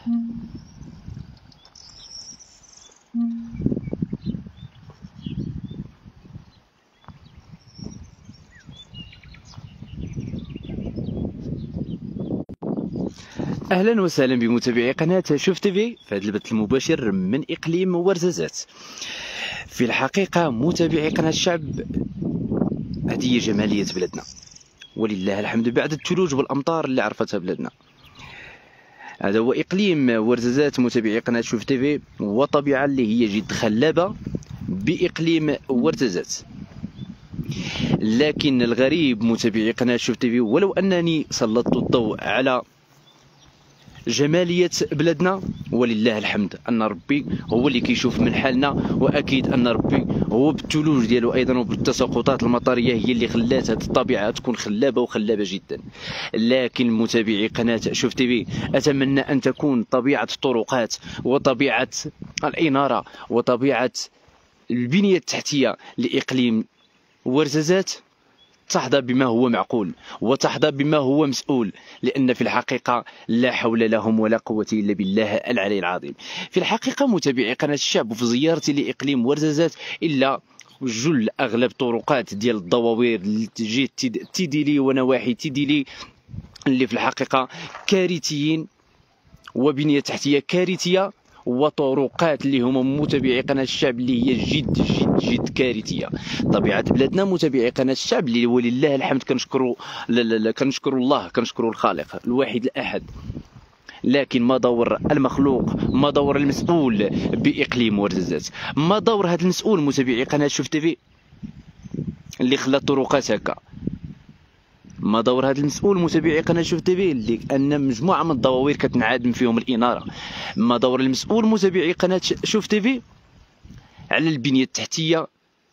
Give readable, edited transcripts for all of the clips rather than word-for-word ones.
اهلا وسهلا بمتابعي قناه شوف تيفي في هذا البث المباشر من اقليم ورزازات. في الحقيقه متابعي قناه الشعب، هذه هي جماليه بلادنا ولله الحمد بعد الثلوج والامطار اللي عرفتها بلادنا. هذا هو اقليم ورزازات متابعي قناه شوف تيفي، وطبيعه اللي هي جد خلابه باقليم ورزازات. لكن الغريب متابعي قناه شوف تيفي، ولو انني سلطت الضوء على جمالية بلادنا ولله الحمد أن ربي هو اللي كيشوف من حالنا، وأكيد أن ربي هو بالثلوج ديالو أيضا وبالتساقطات المطرية هي اللي خلات هذه الطبيعة تكون خلابة وخلابة جدا. لكن متابعي قناة شوف تيفي، أتمنى أن تكون طبيعة الطرقات وطبيعة الإنارة وطبيعة البنية التحتية لإقليم ورزازات تحظى بما هو معقول وتحظى بما هو مسؤول، لأن في الحقيقة لا حول لهم ولا قوة إلا بالله العلي العظيم. في الحقيقة متابعي قناة الشعب، وفي زيارتي لإقليم ورزازات إلا جل أغلب طرقات ديال الضواوير اللي تجي تيديلي ونواحي تيديلي اللي في الحقيقة كارثيين، وبنية تحتية كارثية، وطرقات اللي هما متابعي قناه الشعب اللي هي جد جد جد كارثيه. طبيعه بلادنا متابعي قناه الشعب اللي ولله الحمد كنشكروا كنشكروا الله، كنشكروا الخالق الواحد الاحد. لكن ما دور المخلوق، ما دور المسؤول باقليم ورزازات، ما دور هذا المسؤول متابعي قناه شوف تيفي اللي خلى الطرقات هكا، ما دور هذا المسؤول متابعي قناه شوف تيفي اللي ان مجموعه من الضواوير كتنعدم فيهم الاناره، ما دور المسؤول متابعي قناه شوف تيفي على البنيه التحتيه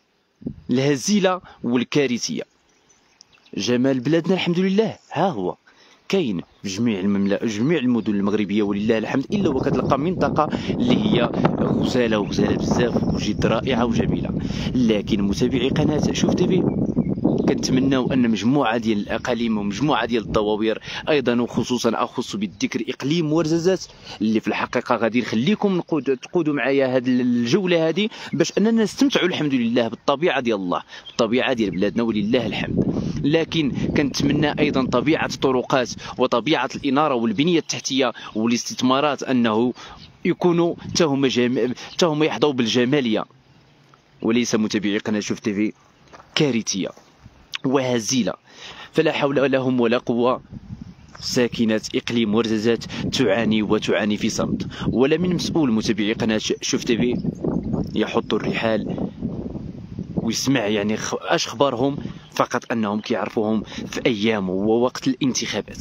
الهزيله والكارثيه. جمال بلادنا الحمد لله ها هو كاين في جميع جميع المدن المغربيه ولله الحمد، الا وكتلقى منطقه اللي هي غزاله بزاف وجد رائعه وجميله. لكن متابعي قناه شوف تيفي كنتمناو ان مجموعه ديال الاقاليم ومجموعه ديال الضواوير ايضا، وخصوصا اخص بالذكر اقليم ورزازات اللي في الحقيقه غادي نخليكم تقودوا معايا هذه الجوله هذه باش اننا نستمتعوا الحمد لله بالطبيعه ديال الله، بالطبيعه ديال بلادنا ولله الحمد. لكن كنتمنى ايضا طبيعه الطرقات وطبيعه الاناره والبنيه التحتيه والاستثمارات انه يكونوا تهم يحظوا بالجماليه، وليس متابعي قناه شوف تيفي كارثيه وهزيله. فلا حول لهم ولا قوة. ساكنة إقليم ورزازات تعاني في صمت، ولا من مسؤول متابعي قناة شوف تيفي يحط الرحال ويسمع يعني اش خبارهم، فقط انهم كيعرفوهم في ايام ووقت الانتخابات.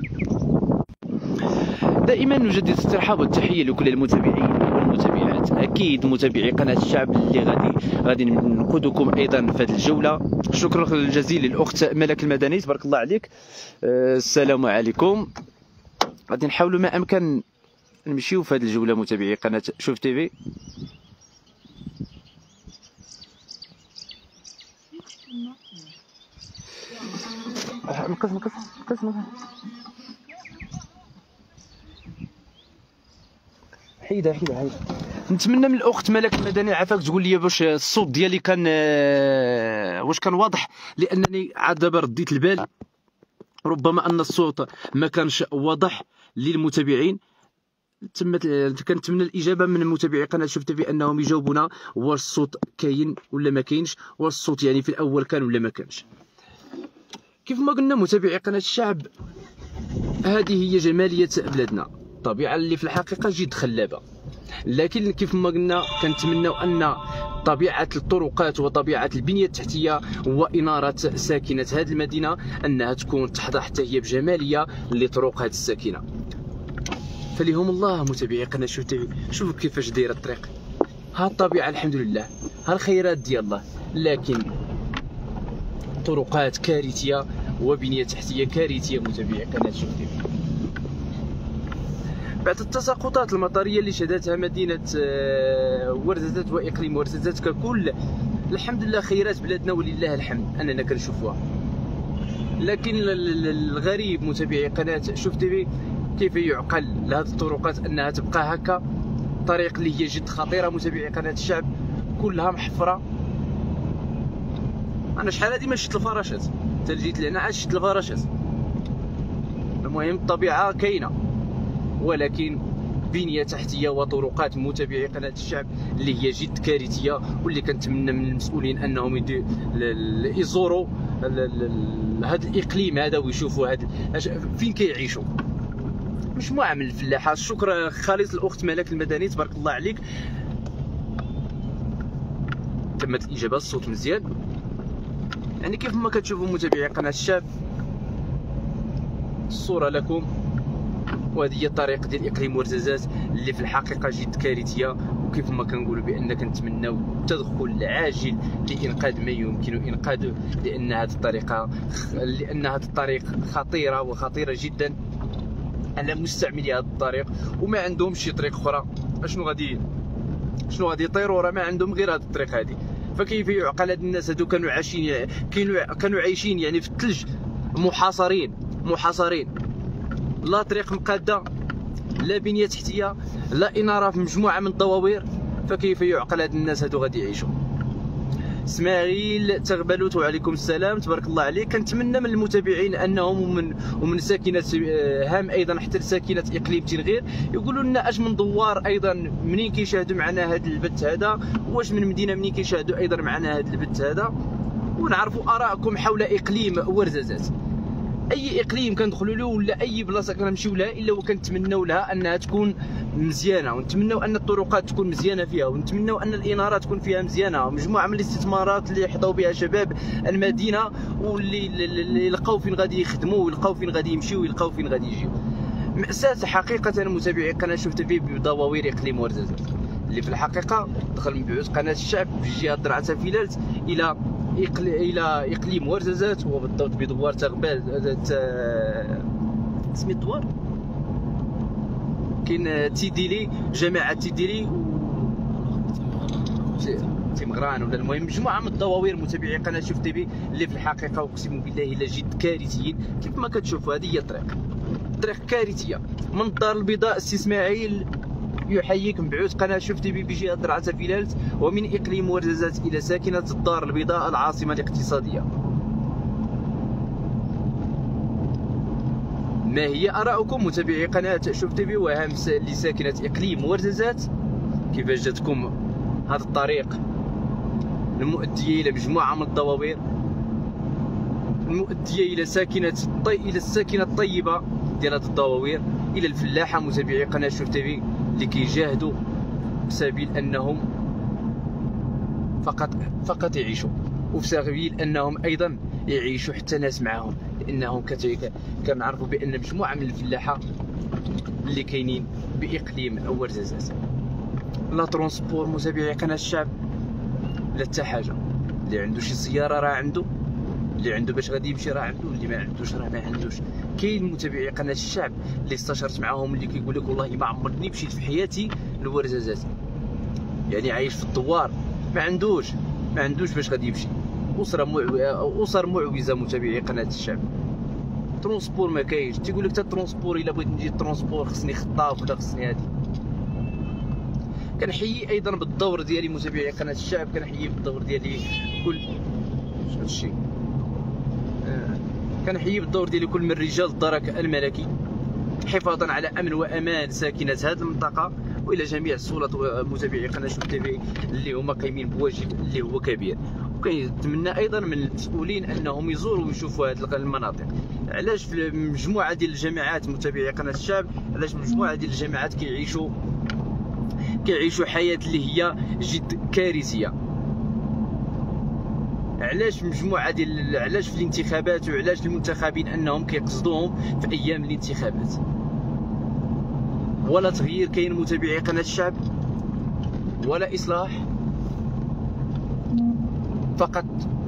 دائما نجدد الترحاب والتحيه لكل المتابعين والمتابعات، اكيد متابعي قناه الشعب اللي غادي نقودكم ايضا في هذه الجوله. شكرا الجزيل للاخت ملك المدني، تبارك الله عليك. السلام عليكم. غادي نحاولوا ما امكن نمشيو في هذه الجوله متابعي قناه شوف تيفي. نقص حيدة. نتمنى من الاخت ملك المدني عافاك تقول لي واش الصوت ديالي كان واش كان واضح، لانني عاد دابا رديت البال ربما ان الصوت ما كانش واضح للمتابعين. كنتمنى الاجابه من متابعي قناه شوف تيفي انهم يجاوبونا واش الصوت كاين ولا ما كاينش، واش الصوت يعني في الاول كان ولا ما كانش. كيف ما قلنا متابعي قناه الشعب، هذه هي جماليه بلادنا، الطبيعه اللي في الحقيقه جد خلابه. لكن كيف ما قلنا كنتمناو ان طبيعه الطرقات وطبيعه البنيه التحتيه واناره ساكنه هذه المدينه انها تكون تحظى حتى هي بجماليه لطرق هذه الساكنه. فليهم الله متابعي قناه شوف تيفي، شوفوا كيفاش دايره الطريق، ها الطبيعه الحمد لله، ها الخيرات ديال الله. لكن طرقات كارثيه وبنيه تحتيه كارثيه متابعي قناه شوف تيفي. بعد التساقطات المطريه اللي شهدتها مدينه ورزازات واقليم ورزازات ككل، الحمد لله خيرات بلادنا ولله الحمد اننا كنشوفوها. لكن الغريب متابعي قناه شوف تيفي كيف يعقل لهذه الطرقات انها تبقى هكا؟ طريق اللي هي جد خطيره متابعي قناه الشعب، كلها محفره. انا شحال هادي ما شفت الفراشات، حتى جيت لهنا عاد شفت الفراشات. المهم الطبيعه كاينه، ولكن بنيه تحتيه وطرقات متابعي قناه الشعب اللي هي جد كارثيه، واللي كنتمنى من المسؤولين انهم يزوروا هذا الاقليم هذا ويشوفوا هذا فين كيعيشوا. مجموعه من الفلاحه. شكرا خالص الاخت ملاك المدني، تبارك الله عليك، تمت الاجابه، الصوت مزيان. يعني كيف ما كتشوفوا متابعي قناه الشعب الصوره لكم، وهذه هي الطريق ديال اقليم ورزازات اللي في الحقيقه جد كارثيه. وكيف ما كنقولوا بان كنتمناو التدخل العاجل لانقاذ ما يمكن انقاذه، لان هذه الطريق خطيره وخطيره جدا على مستعملي هذا الطريق، وما عندهمش شي طريق اخرى. شنو غادي يطيروا؟ راه ما عندهم غير هذه الطريق هذه. فكيف يعقل هاد الناس هادو كانوا عايشين يعني في الثلج، محاصرين، لا طريق مقاده، لا بنيه تحتيه، لا اناره، في مجموعه من الضواوير. فكيف يعقل هاد الناس هادو غادي يعيشوا؟ اسماعيل تغبلوت وعليكم السلام، تبارك الله عليك. كنتمنى من المتابعين انهم ومن ساكنه هام ايضا حتى لساكنه اقليم تنغير يقولوا لنا اش من دوار ايضا منين كيشاهدوا معنا هذا البث هذا، واش من مدينه منين كيشاهدوا ايضا معنا هذا البث هذا، ونعرفوا ارائكم حول اقليم ورزازات. اي اقليم كندخلوا له ولا اي بلاصه كنمشيو لها الا وكنتمناو لها انها تكون مزيانه، ونتمناو ان الطرقات تكون مزيانه فيها، ونتمناو ان الاناره تكون فيها مزيانه، ومجموعه من الاستثمارات اللي يحظوا بها شباب المدينه، واللي يلقاو فين غادي يخدموا، ويلقاو فين غادي يمشيو، ويلقاو فين غادي يجيو. مأساة حقيقه متابعي قناه شوف تي في بضواوير اقليم ورزازات، اللي في الحقيقه دخل من بعد قناه الشعب في جهه درعا فيلالت الى اقليم ورزازات، وبالضبط بدوار تغبال. سميت الدوار كاين تيديلي، جماعه تيديلي تيمغران، ولا المهم مجموعه من الضواوير متابعي قناه شوف تي في اللي في الحقيقه اقسم بالله الا جد كارثيين. كيف ما كتشوفوا هذه هي الطريق كارثيه. من الدار البيضاء السي اسماعيل يحييك من بعود قناه شوف تي في بجهه درعا فيلالت، ومن اقليم ورزازات الى ساكنه الدار البيضاء العاصمه الاقتصاديه. ما هي آراؤكم متابعي قناه شوف تي في وهام لساكنه اقليم ورزازات؟ كيفاش جاتكم هذا الطريق المؤديه الى مجموعه من الضواوير، المؤديه الى الساكنه الطيبه ديال هذه الضواوير، الى الفلاحه متابعي قناه شوف تي في اللي كيجاهدوا بسبيل انهم فقط يعيشوا، وفي سبيل انهم ايضا يعيشوا حتى ناس معاهم، لانهم كنعرفوا بان مجموعه من الفلاحه اللي كاينين باقليم ورزازات لا ترونسبور متابعي قناه الشعب، لا حتى حاجه. اللي عنده شي سياره راه عنده، اللي عنده باش غادي يمشي راه عنده، اللي ما عندوش راه ما عندوش. كاين متابعي قناه الشعب اللي استشرت معاهم اللي كيقول لك والله ما عمرني مشيت في حياتي لورزازات، يعني عايش في الدوار، ما عندوش باش غادي يمشي. اسر معوزه متابعي قناه الشعب. ترونسبور ما كاينش، تيقول لك حتى الترونسبور الا بغيت نجي الترونسبور خصني خطاف ولا خصني هادي. كنحيي ايضا بالدور ديالي متابعي قناه الشعب، كنحيي بالدور ديالي كل هادشي، كنحيي بالدور ديالي كل من رجال الدرك الملكي حفاظا على امن وامان ساكنه هذه المنطقه، والى جميع السلطات ومتابعي قناه شوف تي في اللي هما قايمين بواجب اللي هو كبير. وكنتمنى ايضا من المسؤولين انهم يزوروا ويشوفوا هذه المناطق. علاش في مجموعه ديال الجماعات متابعي قناه الشعب، علاش مجموعه ديال الجماعات كيعيشوا حياه اللي هي جد كارثيه؟ علاش علاش في الانتخابات وعلاش المنتخبين انهم كيقصدوهم في ايام الانتخابات؟ ولا تغيير كاين متابعي قناه الشعب، ولا اصلاح، فقط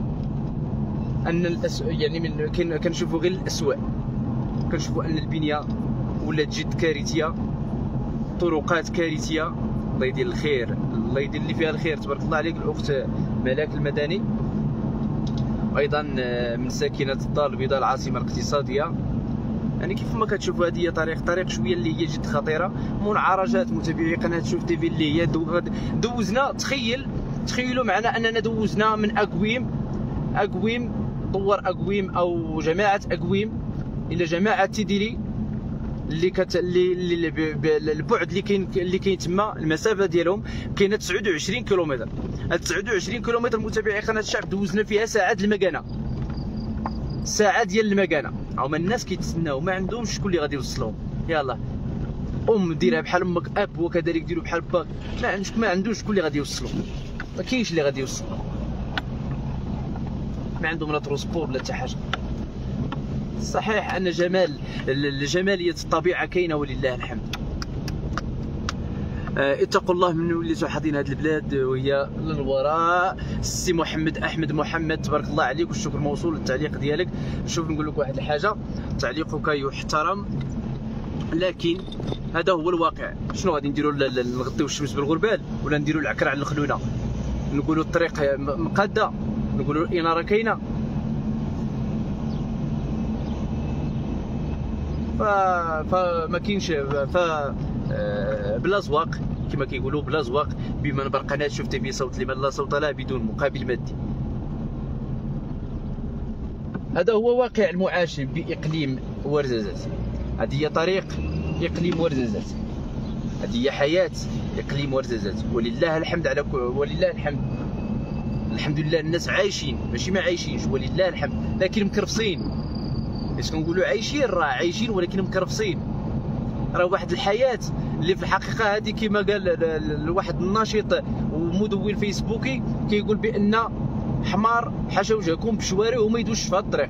ان يعني كنشوفوا غير الاسوء. كنشوفوا ان البنيه ولات جد كارثيه، طرقات كارثيه. الله يدير الخير، الله يدير اللي فيها الخير، تبارك الله عليك الاخت ملاك المدني. ايضا من ساكنه الدار البيضاء العاصمه الاقتصاديه يعني كيف ما كتشوفوا هذه هي طريق شويه اللي هي جد خطيره. منعرجات متابعي قناه شوف تي في اللي هي دوزنا، تخيلوا معنا اننا دوزنا من اقويم طور اقويم او جماعه اقويم الى جماعه تيديلي اللي البعد اللي كاين تما، المسافه ديالهم كاينه 29 كيلومتر. هاد 29 كيلومتر متابعي قناه الشعب دوزنا فيها ساعه المكانه، ساعه ديال المكانه. هما الناس كيتسناو ما عندهمش شكون اللي غادي يوصلهم. يلاه ديرها بحال امك، اب وكذلك ديروا بحال باك، ما عندوش شكون اللي غادي يوصلهم، ما كاينش اللي غادي يوصلهم، ما عندهم لا ترونسبور لا حتى حاجه. صحيح ان جماليه الطبيعه كاينه ولله الحمد. اتقوا الله من وليتو حاضين هذه البلاد وهي للوراء. السي احمد محمد تبارك الله عليك والشكر موصول للتعليق ديالك. شوف نقول لك واحد الحاجه، تعليقك يحترم لكن هذا هو الواقع. شنو غادي نديروا؟ نغطيو الشمس بالغربال ولا نديروا العكر على الخلونه؟ نقولوا الطريق مقاده، نقولوا الاناره كاينه. فما كاينش بلا زواق كما كيقولوا، بلا زواق بمنبر قناه شوف تي في، صوت لمن لا صوت له بدون مقابل مادي. هذا هو واقع المعاش باقليم ورزازات. هذه هي طريق اقليم ورزازات، هذه هي حياه اقليم ورزازات. ولله الحمد على ولله الحمد، الحمد لله الناس عايشين، ماشي ما عايشينش ولله الحمد، لكن مكرفصين. اش كنقولوا عايشين؟ راه عايشين ولكن مكرفصين. راه واحد الحياه اللي في الحقيقه هذه كما قال واحد الناشط ومدون فيسبوكي كيقول بان حمار حاشا وجهكم بشوارع وما يدوش في هذا الطريق.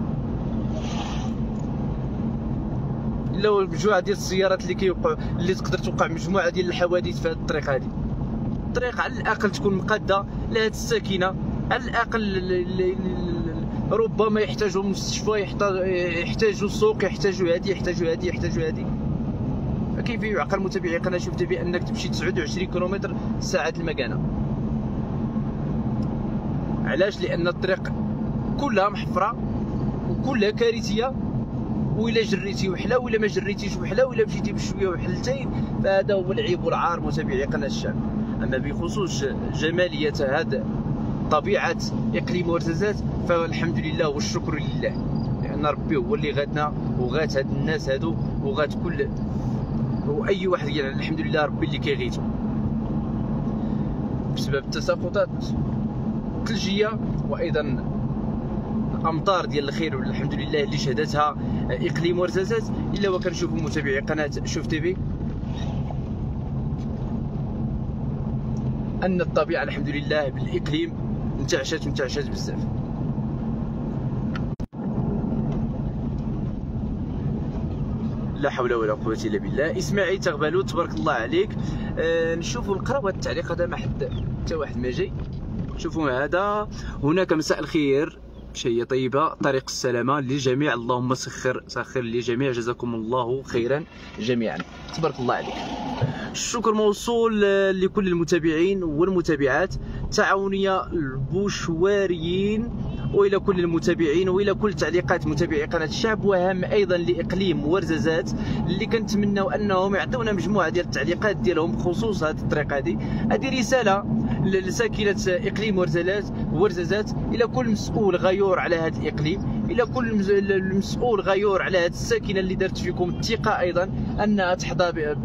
الا مجموعه ديال السيارات اللي تقدر توقع مجموعه ديال الحوادث في هذه الطريق. هذه الطريق على الاقل تكون مقاده لهذه الساكنه، على الاقل ربما يحتاجوا مستشفى، يحتاجوا السوق، يحتاجوا هذه. فكيف يعقل متابعي قناه شوف تي في انك تمشي 29 كيلومتر ساعه المكانه؟ علاش؟ لان الطريق كلها محفره وكلها كارثيه، وإلا جريتي وحله وإلا ما جريتيش وحله وإلا مشيتي بشويه وحلتين، فهذا هو العيب والعار متابعي قناه الشعب. اما بخصوص جماليه هذا طبيعه اقليم ورزازات فالحمد لله والشكر لله، لان ربي هو اللي غاتنا وغات هاد الناس هادو وغات كل واي واحد. يعني الحمد لله ربي اللي كيغيتو بسبب التساقطات الثلجيه وايضا الامطار ديال الخير والحمد لله اللي شهدتها اقليم ورزازات. الا وكنشوفوا متابعي قناه شوف تي في ان الطبيعه الحمد لله بالاقليم انتعشت بزاف. لا حول ولا قوه الا بالله. اسماعيل تغبلو تبارك الله عليك. نشوفوا نقراو هذا التعليق هذا، ما حد حتى واحد ما جاي. شوفوا هذا، هناك مساء الخير، شيء طيبه، طريق السلامه للجميع، اللهم سخر للجميع، جزاكم الله خيرا جميعا. تبارك الله عليك. الشكر موصول لكل المتابعين والمتابعات، تعاونيه البوشواريين، والى كل المتابعين والى كل تعليقات متابعي قناه الشعب، وهم ايضا لاقليم ورزازات اللي كنتمناو انهم يعطيونا مجموعه ديال التعليقات ديالهم بخصوص هذه الطريق. هذه رساله لساكنه اقليم ورزازات، الى كل مسؤول غيور على هذا الاقليم، الى كل مسؤول غيور على هذه الساكنه اللي دارت فيكم الثقه ايضا انها تحظى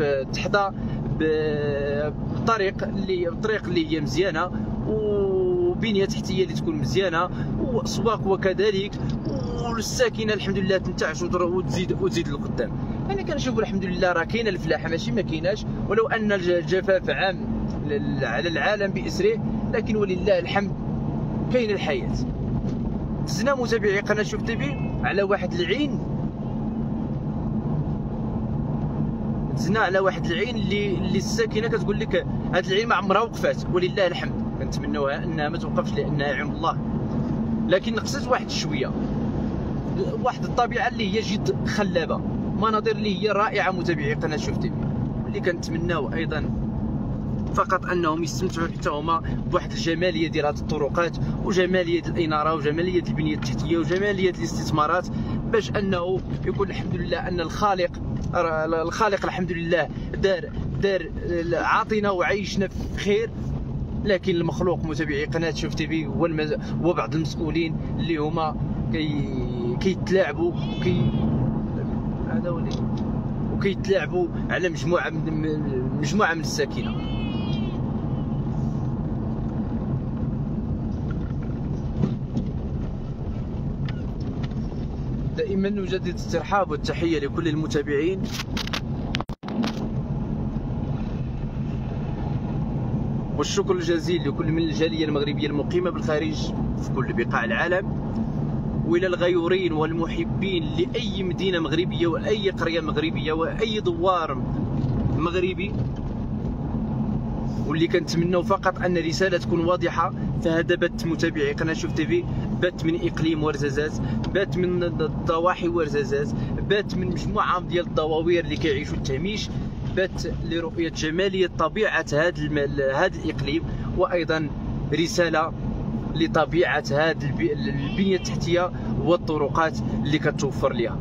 بطريق اللي هي مزيانه وبنيه تحتيه اللي تكون مزيانه واسواق وكذلك، والساكنه الحمد لله تنتعش وتزيد للقدام. انا كنشوف الحمد لله راه كاينه الفلاحه، ماشي ما كايناش، ولو ان الجفاف عام على العالم باسره، لكن ولله الحمد كاين الحياه. دزنا متابعي قناه شوف تي في على واحد العين، دزنا على واحد العين اللي الساكنه كتقول لك هاد العين ما عمرها وقفات، ولله الحمد. كنتمناوها انها ما توقفش لانها عين الله، لكن نقصت واحد شويه، واحد الطبيعه اللي هي جد خلابه، مناظر اللي هي رائعه متابعي قناه شوف تي في، اللي كنتمناو ايضا فقط انهم يستمتعوا حتى هما بواحد الجماليه ديال هذه الطرقات، وجماليه الاناره، وجماليه البنيه التحتيه، وجماليه الاستثمارات باش انه يكون الحمد لله ان الخالق الحمد لله دار عاطينا وعيشنا في خير. لكن المخلوق متابعي قناه شوف تيفي وبعض المسؤولين اللي هما كيتلاعبوا وكيتلاعبوا على مجموعه من الساكنه. دائما نجدد الترحاب والتحيه لكل المتابعين. والشكر الجزيل لكل من الجاليه المغربيه المقيمه بالخارج في كل بقاع العالم، والى الغيورين والمحبين لاي مدينه مغربيه واي قريه مغربيه واي دوار مغربي، واللي كنتمناو فقط ان الرساله تكون واضحه. فهذا بث متابعي قناه شوف تيفي، بث من اقليم ورزازات، بث من ضواحي ورزازات، بث من مجموعه ديال الضواوير اللي كيعيشوا التهميش، بث لرؤيه جماليه طبيعه هذا الاقليم، وايضا رساله لطبيعه هذه البنيه التحتيه والطرقات اللي كتوفر لها.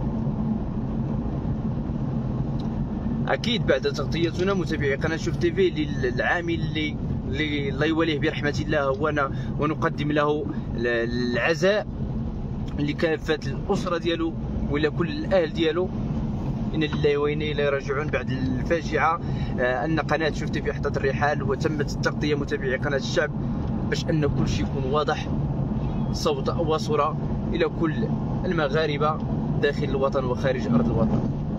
اكيد بعد تغطيتنا متابعي قناه شوف تيفي للعامل اللي الله يوليه برحمه الله هو ونقدم له العزاء لكافه الاسره ديالو ولا كل الاهل ديالو. إنا لله وإنا إليه راجعون. بعد الفاجعه ان قناه شوف تيفي حطت الرحال وتمت التغطيه متابعي قناه الشعب باش ان كل شيء يكون واضح صوت وصوره الى كل المغاربه داخل الوطن وخارج ارض الوطن.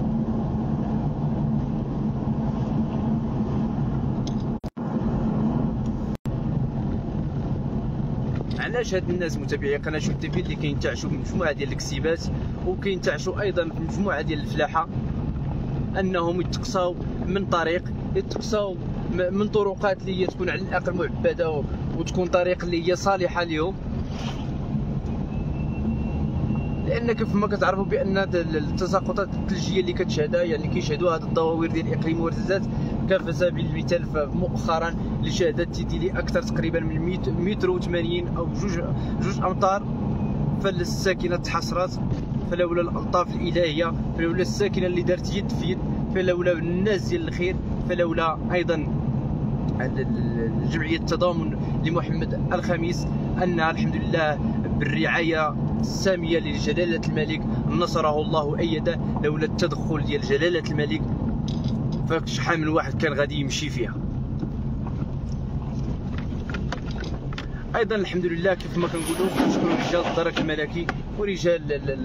علاش هاد الناس متابعي قناه شوف تيفي اللي كينتعشوا بمجموعه ديال الكسيبات وكينتعشوا ايضا بمجموعه ديال الفلاحه انهم يتقصاو من طريق، يتقصاو من طرقات اللي هي تكون على الاقل معبده وتكون طريق اللي هي صالحه لهم، لان كيف ما كتعرفوا بان التساقطات الثلجيه اللي كتشهدها يعني كيشهدوها هاد الضواوير ديال اقليم ورزازات. كان في سبيل المثال مؤخرا اللي شهدت تيديلي اكثر تقريبا من 1.80 متر او جوج امتار، فالساكنه تحسرات، فلولا الالطاف الالهيه، فلولا الساكنه اللي دارت يد في يد، فلولا الناس ديال الخير، فلولا ايضا الجمعيه التضامن لمحمد الخميس انها الحمد لله بالرعايه الساميه لجلاله الملك نصره الله وايده، لولا التدخل ديال جلاله الملك فشحال من واحد كان غادي يمشي فيها. ايضا الحمد لله كيف ما كنقولوا كنشكروا رجال الدرك الملكي ورجال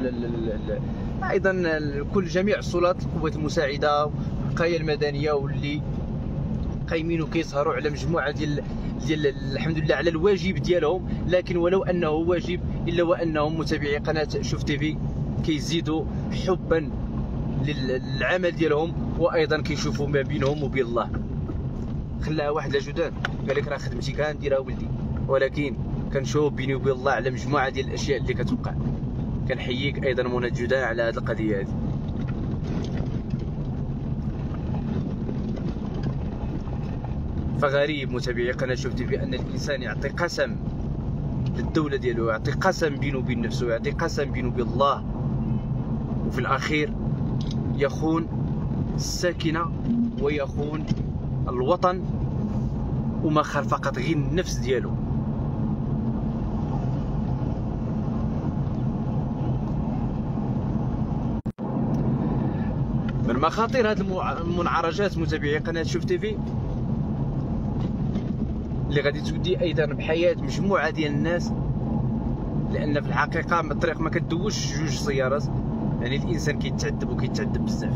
ايضا كل جميع السلطات القوات المساعده والوقايه المدنيه واللي قايمين وكيسهروا على مجموعه ديال الحمد لله على الواجب ديالهم. لكن ولو انه واجب الا وانهم متابعي قناه شوف تيفي كيزيدوا حبا للعمل ديالهم، وايضا كيشوفوا ما بينهم وبين الله. خلاها واحد لاجودان قال لك راه خدمتي كنديرها ولدي، ولكن كنشوف بيني وبين الله على مجموعه ديال الاشياء اللي كتوقع. كنحييك ايضا منى جودان على هذه القضيه هذه. فغريب متابعي قناه شوف تيفي ان الانسان يعطي قسم للدوله ديالو، يعطي قسم بينه وبين نفسه، يعطي قسم بينه وبين الله، وفي الاخير يخون الساكنه ويخون الوطن وما خال فقط غير النفس ديالو. من مخاطر هذه المنعرجات متابعي قناه شوف تيفي اللي غادي تودي ايضا بحياه مجموعه ديال الناس، لان في الحقيقه الطريق ما كدوش جوج سيارات، يعني الانسان كيتعذب وكيتعذب بزاف.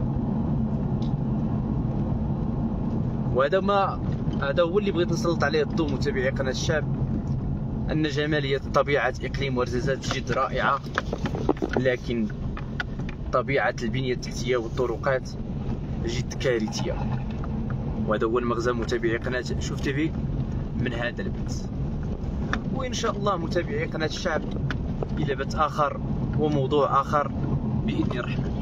هذا هو اللي بغيت نسلط عليه الضوء متابعي قناه الشعب، ان جماليه طبيعه اقليم ورزازات جد رائعه، لكن طبيعه البنيه التحتيه والطرقات جد كارثيه. وهذا هو المغزى متابعي قناه شوف تيفي من هذا البث. وان شاء الله متابعي قناه الشعب الى بث اخر وموضوع اخر باذن الرحمن.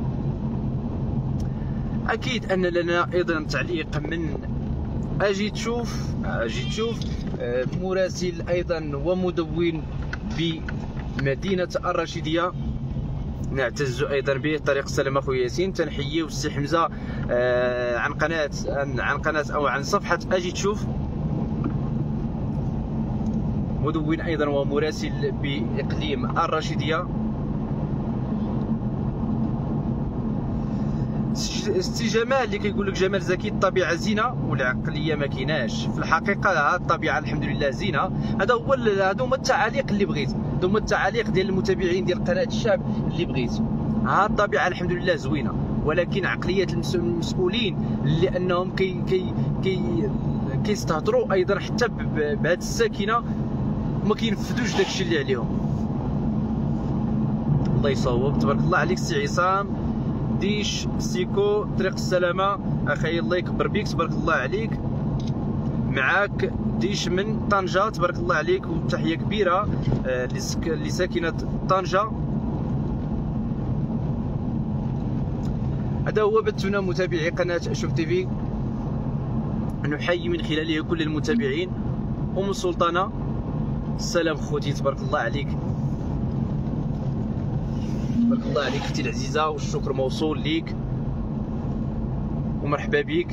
اكيد ان لنا ايضا تعليق من اجي تشوف مراسل ايضا ومدون بمدينه الرشيديه نعتز ايضا به طريق السلام اخويا ياسين. تنحييو السي حمزه عن قناه او عن صفحه اجي تشوف، مدون ايضا ومراسل باقليم الرشيديه. سي جمال اللي كيقول لك جمال زكي الطبيعه زينه والعقليه ما كيناش. في الحقيقه الطبيعه الحمد لله زينه. هادو هما التعاليق اللي بغيت، هادو هما التعاليق ديال المتابعين ديال قناه الشعب اللي بغيت. الطبيعه الحمد لله زوينه، ولكن عقليه المسؤولين اللي انهم كيستهتروا ايضا حتى بهذه الساكنه وما كينفذوش داكشي اللي عليهم. الله يصوب. تبارك الله عليك سي عصام ديش سيكو طريق السلامه اخي، الله يكبر بيك تبارك الله عليك. معاك ديش من طنجه تبارك الله عليك، وتحيه كبيره لساكنه طنجه. هذا هو بثنا متابعي قناه شوف تي في. نحيي من خلاله كل المتابعين. ام السلطانه السلام خوتي تبارك الله عليك، تبارك الله عليك اختي العزيزه، والشكر موصول ليك ومرحبا بك.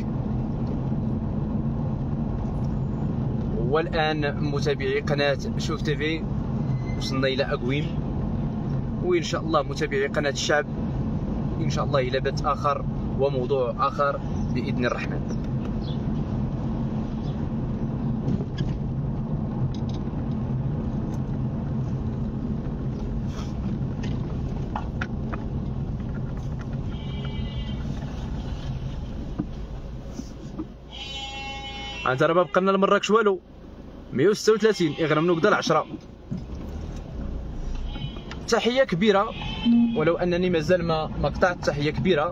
والان متابعي قناه شوف تي في وصلنا الى اقويم، وان شاء الله متابعي قناه الشعب ان شاء الله الى بث اخر وموضوع اخر باذن الرحمن. انت راه ما بقى لنا لمراكش والو. 136 اغنم نقدر 10. تحيه كبيره، ولو انني مازال ما قطعت. تحيه كبيره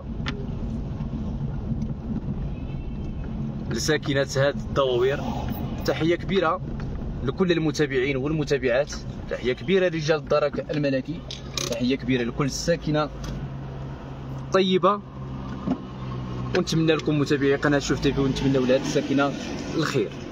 لساكنه هذه الدواوير، تحيه كبيره لكل المتابعين والمتابعات، تحيه كبيره لرجال الدرك الملكي، تحيه كبيره لكل الساكنه طيبه. ونتمنى لكم متابعي قناه شوف تي في، ونتمنى لهذه الساكنه الخير.